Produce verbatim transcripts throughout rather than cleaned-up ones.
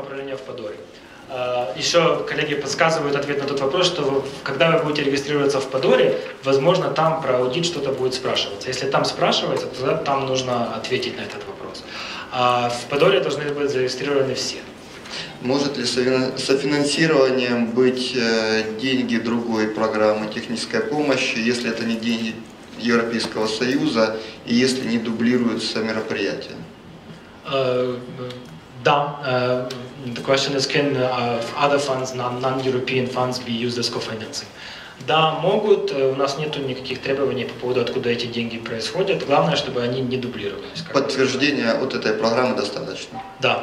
управления в Подоре. Еще коллеги подсказывают ответ на тот вопрос, что вы, когда вы будете регистрироваться в Подоре, возможно, там про аудит что-то будет спрашиваться. Если там спрашивается, то там нужно ответить на этот вопрос. А в Подоре должны быть зарегистрированы все. Может ли софинансированием быть деньги другой программы технической помощи, если это не деньги Европейского Союза и если не дублируются мероприятия? Uh, да. Uh, the question is, can uh, other funds, non-European funds, be used as co-financing? Да, могут. У нас нет никаких требований по поводу, откуда эти деньги происходят. Главное, чтобы они не дублировались. Подтверждения от этой программы достаточно? Да.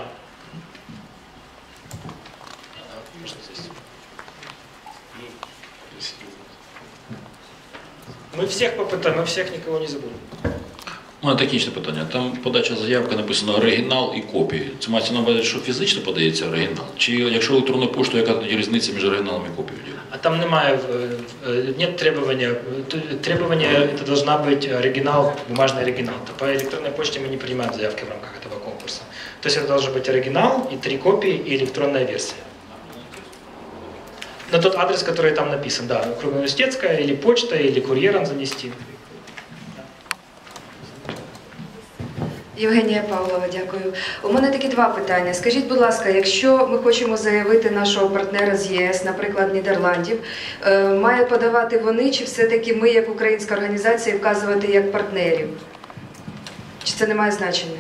Мы всех попитаємо, ми всіх нікого не забудемо. У мене технічне питання. Там подача заявки написано оригінал і копії. Це мається на увазі, що фізично подається оригінал? Чи якщо електронною поштою, яка тоді різниця між оригіналом і копією? А там немає, нет требования. Требование это должна быть оригинал, бумажный оригинал. По электронной почте мы не принимаем заявки в рамках этого конкурса. То есть это должен быть оригинал и три копии и электронная версия. На тот адрес, который там написан, да, кругоуниверситетская, или почта, или курьером занести. Євгенія Павлова, дякую. У мене такі два питання. Скажіть, будь ласка, якщо ми хочемо заявити нашого партнера з ЄС, наприклад, Нідерландів, має подавати вони, чи все-таки ми, як українська організація, вказувати як партнерів? Чи це не має значення?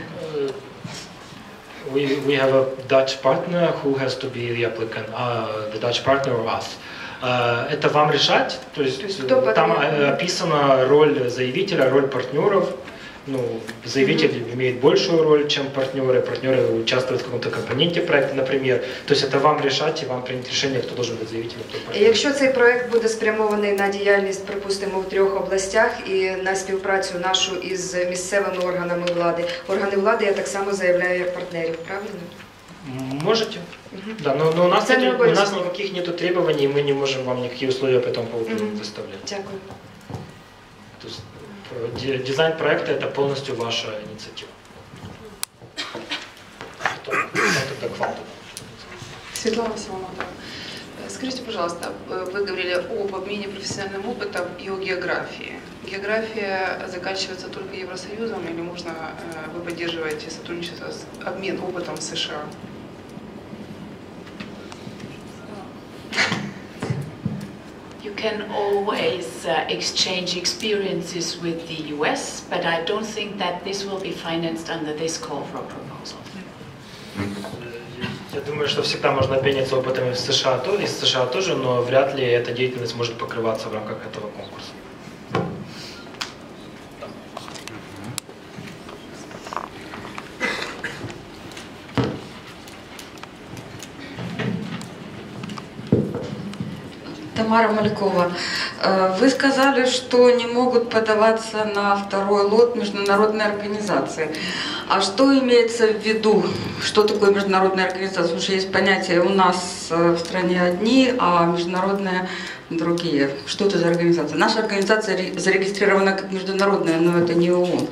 We, we have a Dutch partner who has to be the applicant, uh, the Dutch partner or us. Uh, это вам решать, то есть, то есть там описана роль заявителя, роль партнеров. Ну, заявитель mm-hmm. имеет большую роль, чем партнеры. Партнеры участвуют в каком-то компоненте проекта, например. То есть это вам решать и вам принять решение, кто должен быть заявителем, кто партнер. Якщо цей проект буде спрямований на діяльність, припустимо, в трьох областях і на співпрацю нашу із місцевими органами влади, органи влади я так само заявляю як партнерів, правильно? Можете. Mm-hmm. Да, но, но у нас, эти, у нас никаких нету требований, мы не можем вам никакие условия по этому поводу mm-hmm. выставлять. Дякую. То есть, дизайн проекта – это полностью ваша инициатива. Светлана Симонова. Скажите, пожалуйста, вы говорили об обмене профессиональным опытом и о географии. География заканчивается только Евросоюзом или можно вы поддерживаете сотрудничество, обмен опытом с США? You can always uh, exchange experiences with the U S, but I don't think that this will be financed under this call for a proposal. Я думаю, что всегда можно обменяться опытом из США, то, из США тоже, но вряд ли эта деятельность может покрываться в рамках этого конкурса. Тамара Малькова, вы сказали, что не могут подаваться на второй лот международные организации. А что имеется в виду? Что такое международная организация? Потому что есть понятие у нас в стране одни, а международные другие. Что это за организация? Наша организация зарегистрирована как международная, но это не ООН.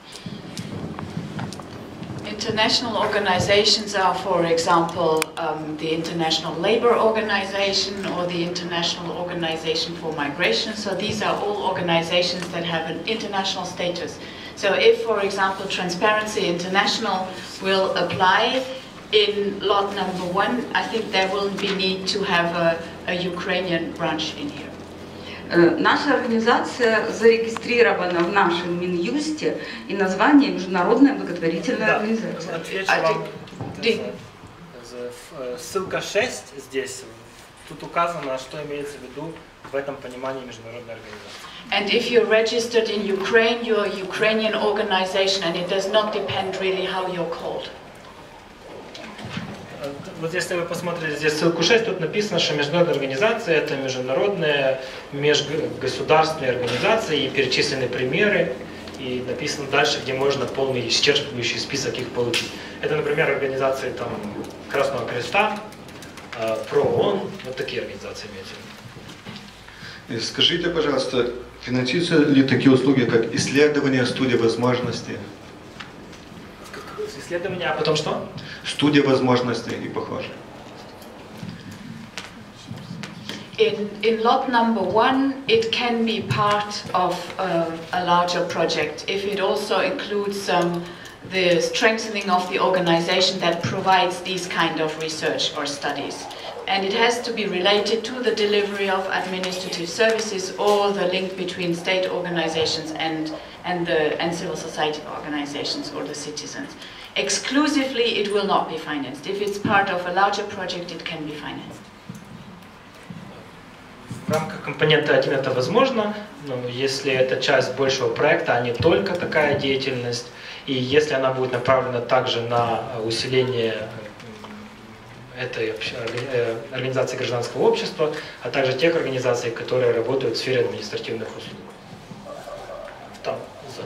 International organizations are, for example, um, the International Labour Organization or the International Organization for Migration. So these are all organizations that have an international status. So if, for example, Transparency International will apply in lot number one, I think there will be need to have a, a Ukrainian branch in here. Наша организация зарегистрирована в нашем Минюсте и название Международная благотворительная да. организация. Отвечу вам. Ссылка шесть здесь, тут указано, что имеется в виду в этом понимании международной организации. And if you're registered in Ukraine, you're a Ukrainian organization, and it does not depend really how you're called. Вот если вы посмотрите здесь ссылку шесть, тут написано, что международная организация – это международная межгосударственная организация, и перечислены примеры, и написано дальше, где можно полный исчерпывающий список их получить. Это, например, организации там, Красного Креста, ПРООН, вот такие организации имеются. Скажите, пожалуйста, финансируются ли такие услуги, как исследование, студия возможностей? Исследования, а потом что? студия возможностей и похожее. In, in lot number one, it can be part of uh, a larger project if it also includes um, the strengthening of the organization that provides these kind of research or studies. And it has to be related to the delivery of administrative services or the link between state organizations and, and, the, and civil society organizations or the citizens. Exclusively, it will not be financed. If it's part of a larger project, it can be financed. В рамках компонента один это возможно, но если это часть большего проекта, а не только такая деятельность, и если она будет направлена также на усиление этой организации гражданского общества, а также тех организаций, которые работают в сфере административных услуг. Там, за.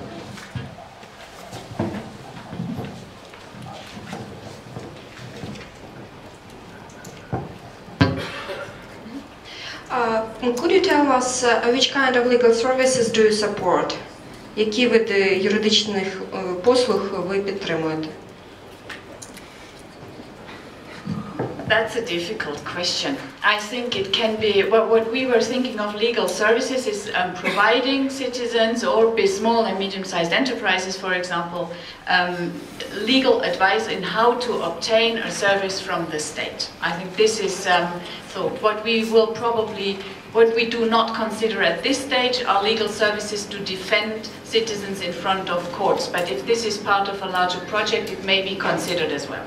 Uh, could you tell us uh, which kind of legal services do you support? Які види юридичних uh, послуг ви підтримуєте? That's a difficult question. I think it can be, well, what we were thinking of legal services is um, providing citizens or small and medium-sized enterprises, for example, um, legal advice in how to obtain a service from the state. I think this is, um, so what we will probably, what we do not consider at this stage are legal services to defend citizens in front of courts. But if this is part of a larger project, it may be considered as well.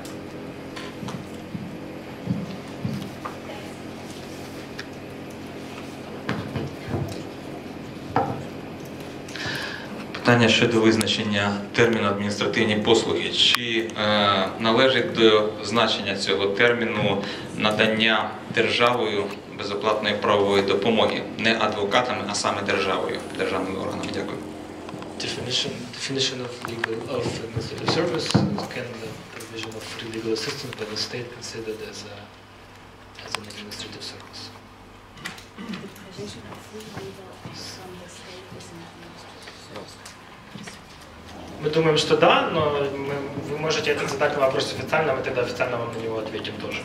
Питання щодо визначення терміну адміністративні послуги. Чи е, належить до значення цього терміну надання державою безоплатної правової допомоги? Не адвокатами, а саме державою, державними органами. Дякую. Definition, definition of legal of administrative service, can the provision of free legal assistance by the state considered as a as an administrative service? The provision of free legal from the state is an administrative service. Мы думаем, что да, но мы, вы можете это задать на вопрос официально, мы тогда официально вам на него ответим тоже.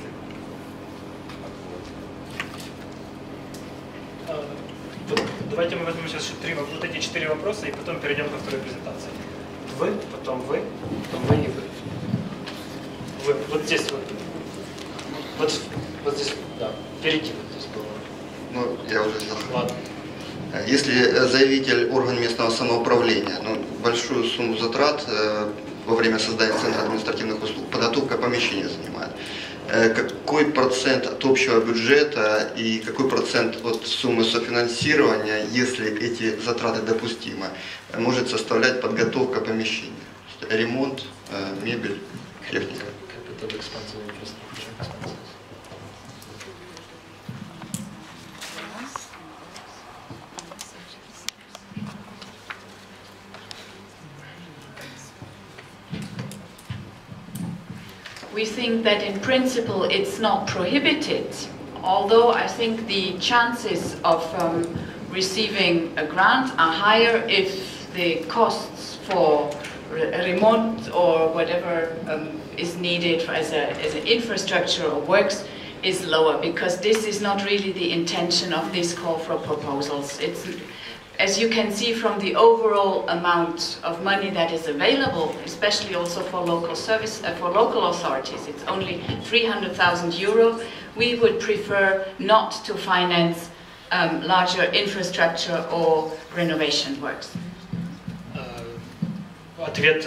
Вот, давайте мы возьмем сейчас три, вот эти четыре вопроса и потом перейдем ко второй презентации. Вы, потом вы, потом вы и вы. Вы, вот здесь вот. Вот, вот здесь, да, впереди вот здесь было. Ну, я уже взял. Ладно. Если заявитель орган местного самоуправления, ну, большую сумму затрат э, во время создания центра административных услуг, подготовка помещения занимает. Э, какой процент от общего бюджета и какой процент от суммы софинансирования, если эти затраты допустимы, может составлять подготовка помещения? Ремонт, э, мебель, техника. We think that in principle it's not prohibited, although I think the chances of um, receiving a grant are higher if the costs for remote or whatever um, is needed as, a, as an infrastructure or works is lower, because this is not really the intention of this call for proposals. It's, as you can see from the overall amount of money that is available, especially also for local service, uh, for local authorities, it's only three hundred thousand euro. We would prefer not to finance um, larger infrastructure or renovation works. Ответ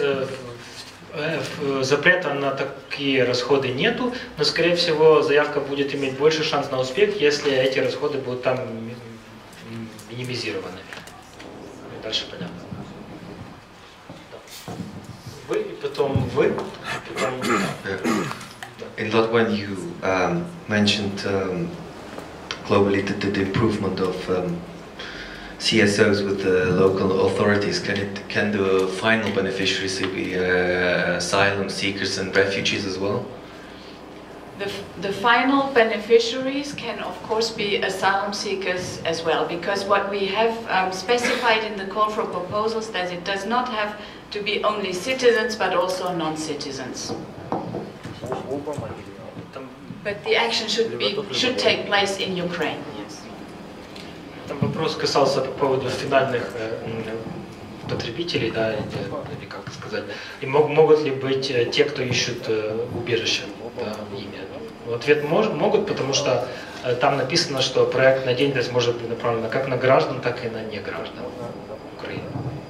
запрета на такие расходы нету, но, скорее всего, заявка будет иметь больше шанс на успех, если эти расходы будут там минимизированы. Дальше понятно. Вы, и потом вы, потом... In lot one you um, mentioned um, globally the, the improvement of um, C S Os with the local authorities. Can it can the final beneficiaries be uh, asylum seekers and refugees as well? The, the final beneficiaries can of course be asylum seekers as well, because what we have um, specified in the call for proposals that it does not have to be only citizens but also non-citizens. But the action should be should take place in Ukraine. Yes. Там вопрос касался по поводу финальных э, потребителей, да, или как сказать, и мог, могут ли быть э, те, кто ищут э, убежище, да, ими. Ответ мож, могут, потому что э, там написано, что проектная деятельность может быть направлена как на граждан, так и на неграждан України.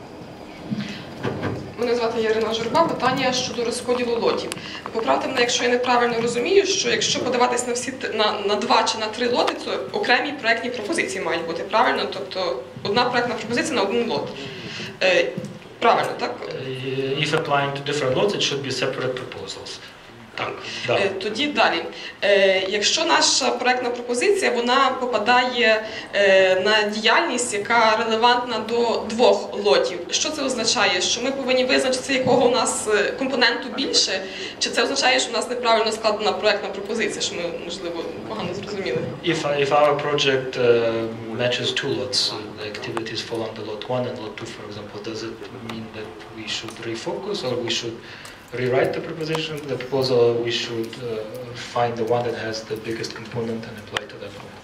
Мене звати Ярина Журба. Питання щодо розподілу лотів. Поправте мене, якщо я неправильно розумію, що якщо подаватись на всі на, на два чи на три лоти, то окремі проектні пропозиції мають бути, правильно? Тобто одна проектна пропозиція на один лот. Е, правильно, так? If applying to different lots, it should be separate proposals. Так, да. Е, тоді далі. Е, якщо наша проектна пропозиція, вона попадає е, на діяльність, яка релевантна до двох лотів, що це означає? Що ми повинні визначити, якого у нас компоненту більше? Чи це означає, що у нас неправильно складена проектна пропозиція, що ми, можливо, погано зрозуміли? If, if our project uh, matches two lots, uh, the activities fall under lot one and lot two, for example, does it mean that we should refocus or we should rewrite the proposition, the proposal, we should uh, find the one that has the biggest component and apply to that one?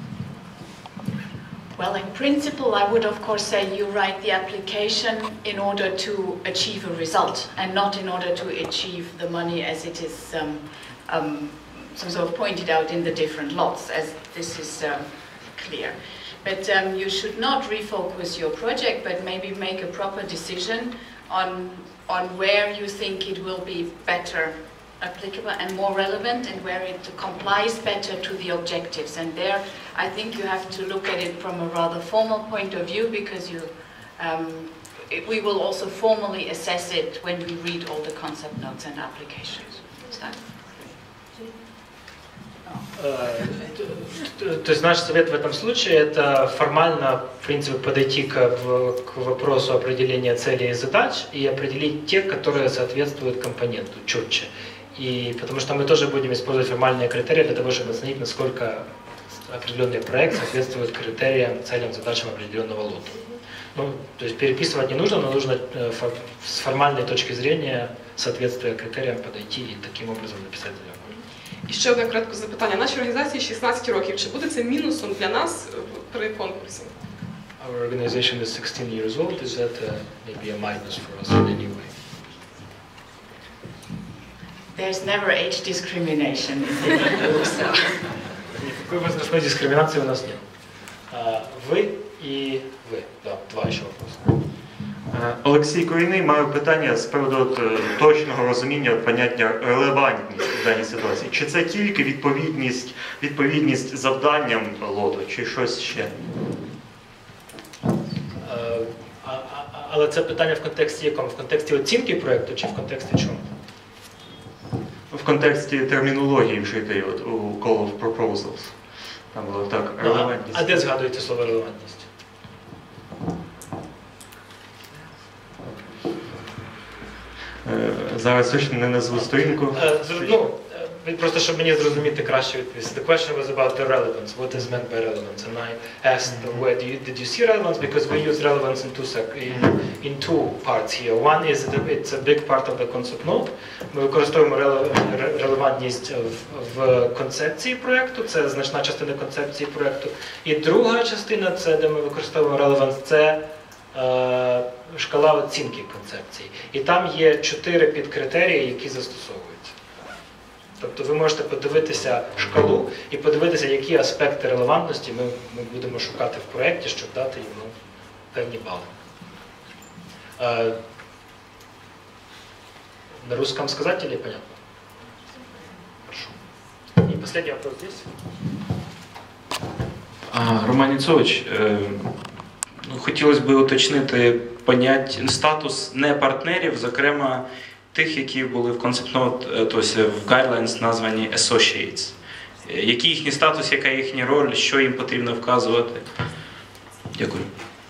Well, in principle, I would of course say you write the application in order to achieve a result and not in order to achieve the money as it is um, um, sort of pointed out in the different lots, as this is um, clear. But um, you should not refocus your project, but maybe make a proper decision on on where you think it will be better applicable and more relevant and where it complies better to the objectives. And there, I think you have to look at it from a rather formal point of view because you, um, it, we will also formally assess it when we read all the concept notes and applications. Is that? То есть наш совет в этом случае – это формально, в принципе, подойти к, к вопросу определения целей и задач и определить те, которые соответствуют компоненту четче. И потому что мы тоже будем использовать формальные критерии для того, чтобы оценить, насколько определенный проект соответствует критериям, целям, задачам определенного лота. Ну, то есть переписывать не нужно, но нужно с формальной точки зрения соответствия критериям подойти и таким образом написать заявку. І ще одне коротке запитання. Нашій організації шістнадцять років. Чи буде це мінусом для нас при конкурсі? Our organization is sixteen years old. Is that uh, maybe a minus for us in any way? There's never age discrimination in the E U, so. Никакой возрастной дискриминации у нас нет. Вы и вы. Да, два еще вопроса. Олексій Корійний має питання з приводу точного розуміння поняття релевантність в даній ситуації. Чи це тільки відповідність, відповідність завданням лоту, чи щось ще? Але це питання в контексті якому? В контексті оцінки проєкту чи в контексті чому? В контексті термінології вжитої от, у Call of Proposals. Там було так, релевантність. А де згадуєте слово релевантність? Зараз точно не назву сторінку. Ну, просто щоб мені зрозуміти краще відповісти. The question was about the relevance. What is meant by relevance? And I asked, where do you, did you see relevance? Because we use relevance in two in, in two parts here. One is that it's a big part of the concept note. Ми використовуємо релевантність в, в концепції проєкту. Це значна частина концепції проєкту. І друга частина, це де ми використовуємо relevance, це шкала оцінки концепції. І там є чотири підкритерії, які застосовуються. Тобто ви можете подивитися шкалу і подивитися, які аспекти релевантності ми, ми будемо шукати в проєкті, щоб дати йому певні бали. На русском сказать или понятно? Хорошо. И последний вопрос здесь. Роман Ніцович, хотілося б уточнити поняття, статус не партнерів, зокрема тих, які були в Concept Note, тобто в Guidelines названі Associates. Який їхній статус, яка їхня роль, що їм потрібно вказувати? Дякую.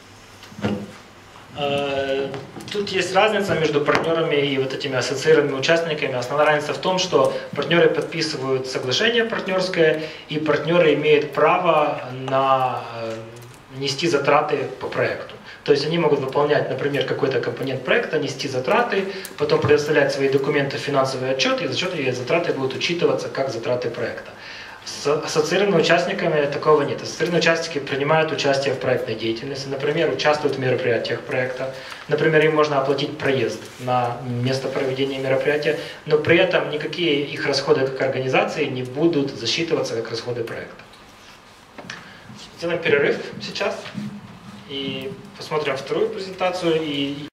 Тут есть разница между партнерами и вот этими ассоциированными участниками. Основная разница в том, что партнеры подписывают соглашение партнерское, и партнеры имеют право на нести затраты по проекту. То есть они могут выполнять, например, какой-то компонент проекта, нести затраты, потом предоставлять свои документы, финансовый отчет, и зачеты и затраты будут учитываться как затраты проекта. С ассоциированными участниками такого нет. Ассоциированные участники принимают участие в проектной деятельности, например, участвуют в мероприятиях проекта. Например, им можно оплатить проезд на место проведения мероприятия, но при этом никакие их расходы как организации не будут засчитываться как расходы проекта. Сделаем перерыв сейчас и посмотрим вторую презентацию. И